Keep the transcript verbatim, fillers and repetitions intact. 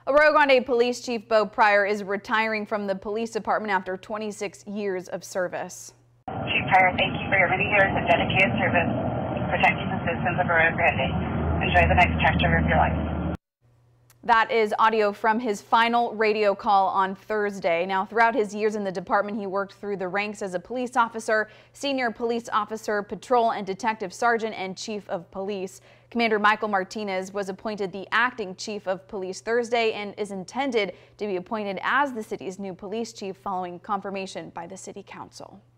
Arroyo Grande Police Chief Bo Pryor is retiring from the police department after twenty-six years of service. Chief Pryor, thank you for your many years of dedicated service protecting the citizens of Arroyo Grande. Enjoy the next chapter of your life. That is audio from his final radio call on Thursday. Now, throughout his years in the department, he worked through the ranks as a police officer, senior police officer, patrol and detective sergeant, and chief of police. Commander Michael Martinez was appointed the acting chief of police Thursday and is intended to be appointed as the city's new police chief following confirmation by the city council.